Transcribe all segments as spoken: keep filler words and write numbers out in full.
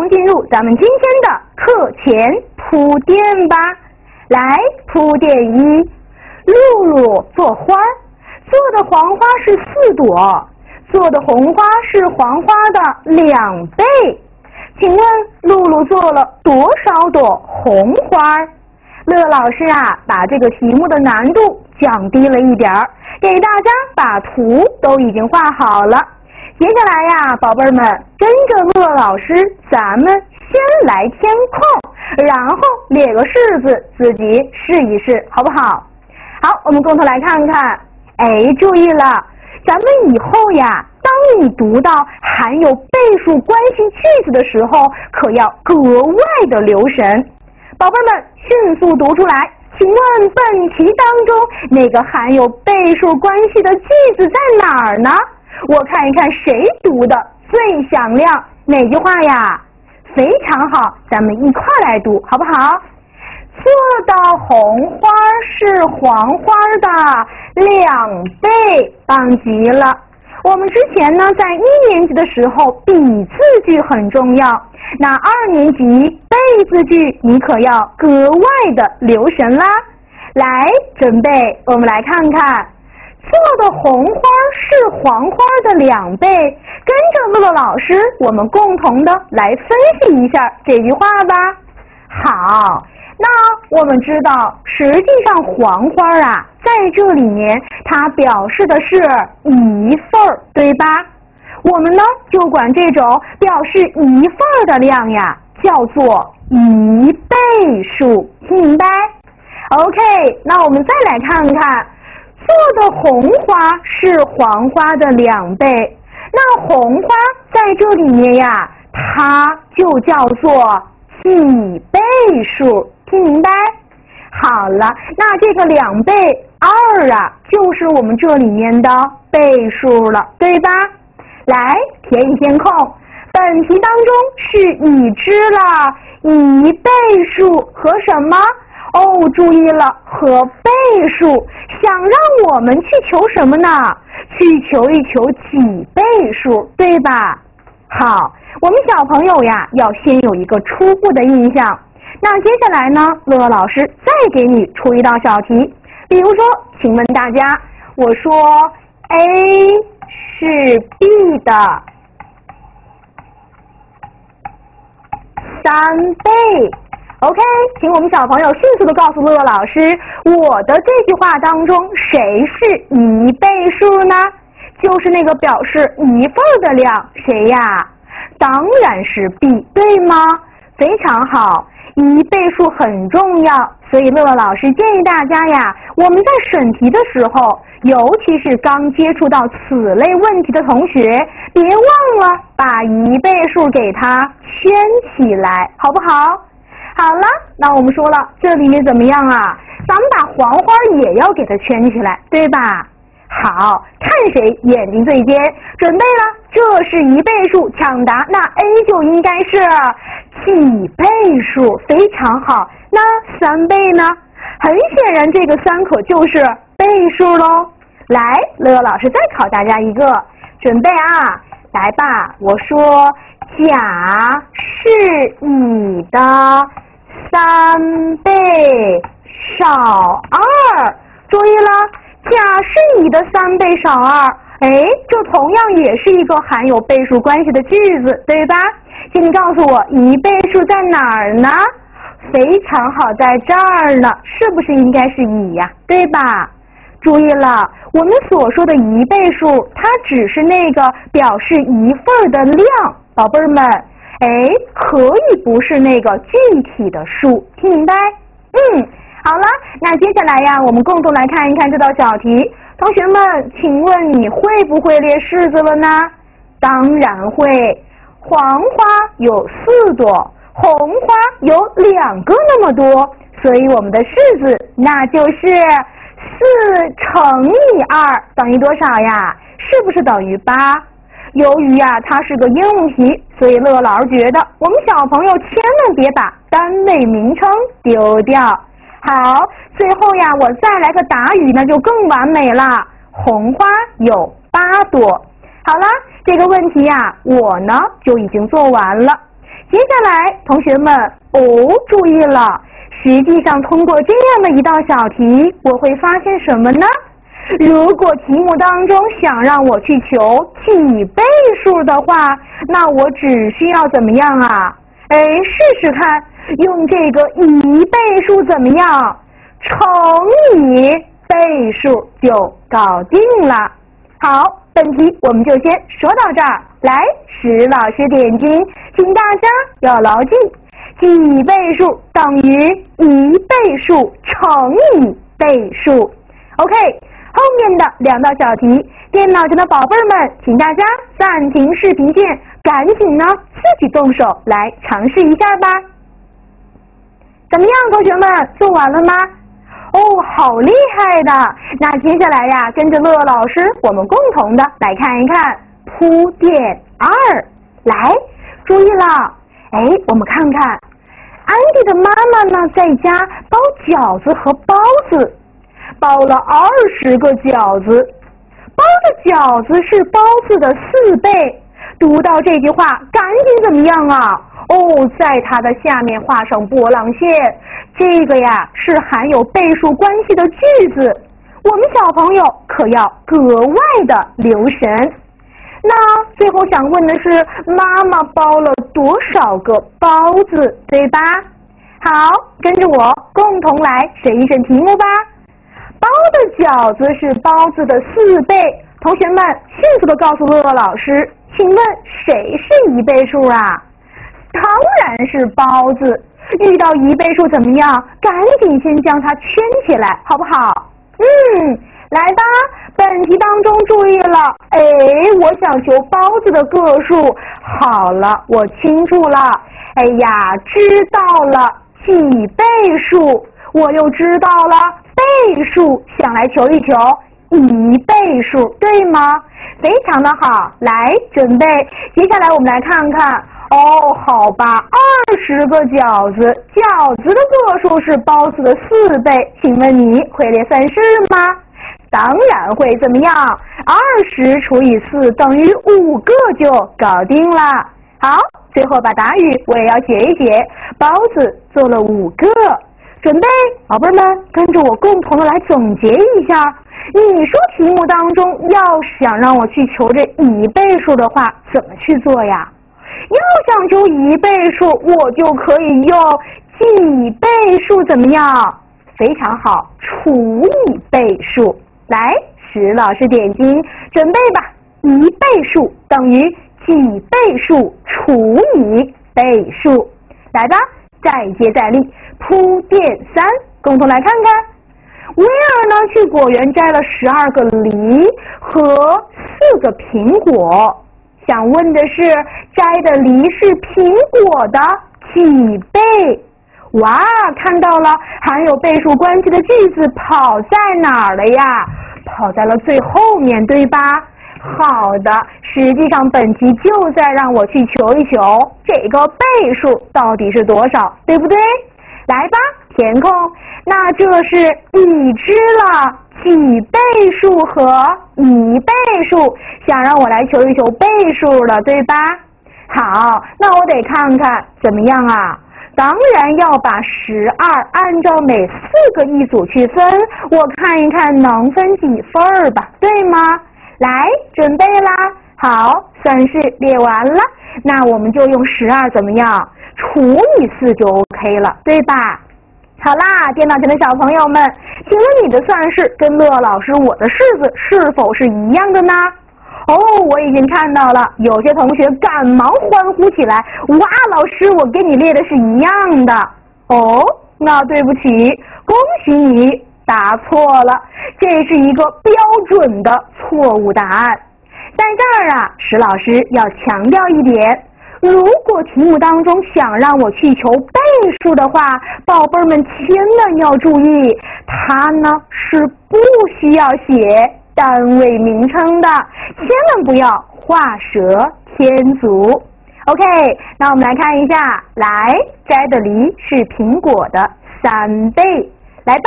进入咱们今天的课前铺垫吧。来，铺垫一，露露做花，做的黄花是四朵，做的红花是黄花的两倍。请问露露做了多少朵红花？乐老师啊，把这个题目的难度降低了一点儿，给大家把图都已经画好了。接下来呀，宝贝们跟着乐老师，咱们先来填空，然后列个式子，自己试一试，好不好？好，我们共同来看看。哎，注意了，咱们以后呀，当你读到含有倍数关系句子的时候，可要格外的留神。宝贝们，迅速读出来。请问本题当中那个含有倍数关系的句子在哪儿呢？我看一看谁读的最响亮，哪句话呀？非常好，咱们一块来读，好不好？做的红花是黄花的两倍，棒极了。我们之前呢，在一年级的时候，比字句很重要，那二年级被字句你可要格外的留神啦。来，准备，我们来看看。做的红花是黄花的两倍，跟着乐乐老师，我们共同的来分析一下这句话吧。好，那我们知道，实际上黄花啊，在这里面它表示的是一份，对吧？我们呢就管这种表示一份的量呀，叫做一倍数，听明白 ？OK， 那我们再来看看。做的红花是黄花的两倍，那红花在这里面呀，它就叫做几倍数，听明白？好了，那这个两倍二啊，就是我们这里面的倍数了，对吧？来，填一填空。本题当中是已知了一倍数和什么？哦，注意了，和倍数，想让我们去求什么呢？去求一求几倍数，对吧？好，我们小朋友呀，要先有一个初步的印象。那接下来呢，乐乐老师再给你出一道小题，比如说，请问大家，我说 A 是 B 的三倍。OK， 请我们小朋友迅速的告诉乐乐老师，我的这句话当中谁是一倍数呢？就是那个表示一份的量，谁呀？当然是 B， 对吗？非常好，一倍数很重要，所以乐乐老师建议大家呀，我们在审题的时候，尤其是刚接触到此类问题的同学，别忘了把一倍数给它圈起来，好不好？好了，那我们说了，这里面怎么样啊？咱们把黄花也要给它圈起来，对吧？好，看谁眼睛最尖。准备了，这是一倍数，抢答，那 A 就应该是几倍数，非常好。那三倍呢？很显然，这个三可就是倍数喽。来，乐乐老师再考大家一个，准备啊，来吧。我说，甲是乙的三倍少二，注意了，甲是乙的三倍少二，哎，这同样也是一个含有倍数关系的句子，对吧？请你告诉我，一倍数在哪儿呢？非常好，在这儿呢，是不是应该是乙呀？对吧？注意了，我们所说的一倍数，它只是那个表示一份的量，宝贝们。哎，可以不是那个具体的数，听明白？嗯，好了，那接下来呀，我们共同来看一看这道小题。同学们，请问你会不会列式子了呢？当然会。黄花有四朵，红花有两个那么多，所以我们的式子那就是四乘以二等于多少呀？是不是等于八？由于呀、啊、它是个应用题，所以乐乐老师觉得我们小朋友千万别把单位名称丢掉。好，最后呀我再来个答语，那就更完美了。红花有八朵。好了，这个问题呀我呢就已经做完了。 接下来，同学们哦，注意了，实际上通过这样的一道小题，我会发现什么呢？如果题目当中想让我去求几倍数的话，那我只需要怎么样啊？哎，试试看，用这个一倍数怎么样？乘以倍数就搞定了。好，本题我们就先说到这儿。来，石老师点睛，请大家要牢记，几倍数等于一倍数乘以倍数。OK， 后面的两道小题，电脑前的宝贝们，请大家暂停视频键，赶紧呢自己动手来尝试一下吧。怎么样，同学们做完了吗？哦，好厉害的！那接下来呀，跟着乐乐老师，我们共同的来看一看铺垫二。来，注意了，哎，我们看看，安迪的妈妈呢，在家包饺子和包子，包了二十个饺子，包的饺子是包子的四倍。读到这句话，赶紧怎么样啊？哦，在它的下面画上波浪线，这个呀是含有倍数关系的句子，我们小朋友可要格外的留神。那最后想问的是，妈妈包了多少个包子，对吧？好，跟着我共同来审一审题目吧。包的饺子是包子的四倍，同学们迅速的告诉乐乐老师，请问谁是一倍数啊？当然是包子。遇到一倍数怎么样？赶紧先将它圈起来，好不好？嗯，来吧，本题当中注意了，哎，我想求包子的个数。好了，我清楚了。哎呀，知道了，几倍数，我又知道了倍数，想来求一求一倍数，对吗？非常的好，来准备，接下来我们来看看。哦，好吧，二十个饺子，饺子的个数是包子的四倍，请问你会列算式吗？当然会，怎么样？二十除以四等于五个就搞定了。好，最后把答语我也要写一写，包子做了五个。准备，宝贝们，跟着我共同的来总结一下。你说题目当中要想让我去求这一倍数的话，怎么去做呀？要想求一倍数，我就可以用几倍数怎么样？非常好，除以倍数。来，石老师点睛，准备吧。一倍数等于几倍数除以倍数。来吧，再接再厉，铺垫三，共同来看看。威尔呢去果园摘了十二个梨和四个苹果。想问的是，摘的梨是苹果的几倍？哇，看到了，含有倍数关系的句子跑在哪儿了呀？跑在了最后面，对吧？好的，实际上本题就在让我去求一求这个倍数到底是多少，对不对？来吧，填空，那这是已知了几倍数和一倍数，想让我来求一求倍数了，对吧？好，那我得看看怎么样啊？当然要把十二按照每四个一组去分，我看一看能分几份儿吧，对吗？来，准备啦，好，算式列完了，那我们就用十二怎么样？除以四就 OK 了，对吧？好啦，电脑前的小朋友们，请问你的算式跟乐老师我的式子是否是一样的呢？哦，我已经看到了，有些同学赶忙欢呼起来，哇，老师，我跟你列的是一样的。哦，那对不起，恭喜你答错了，这是一个标准的错误答案。在这儿啊，石老师要强调一点，如果题目当中想让我去求倍数的话，宝贝们千万要注意，它呢是不需要写单位名称的，千万不要画蛇添足。 OK， 那我们来看一下，来，摘的梨是苹果的三倍。来吧，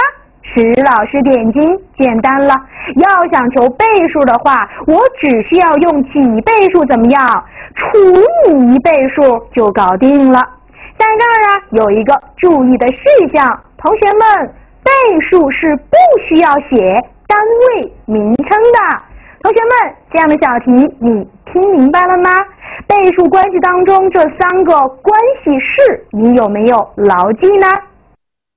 石老师点睛，简单了。要想求倍数的话，我只需要用几倍数怎么样？除以一倍数就搞定了。在这儿啊，有一个注意的事项，同学们，倍数是不需要写单位名称的。同学们，这样的小题你听明白了吗？倍数关系当中这三个关系式，你有没有牢记呢？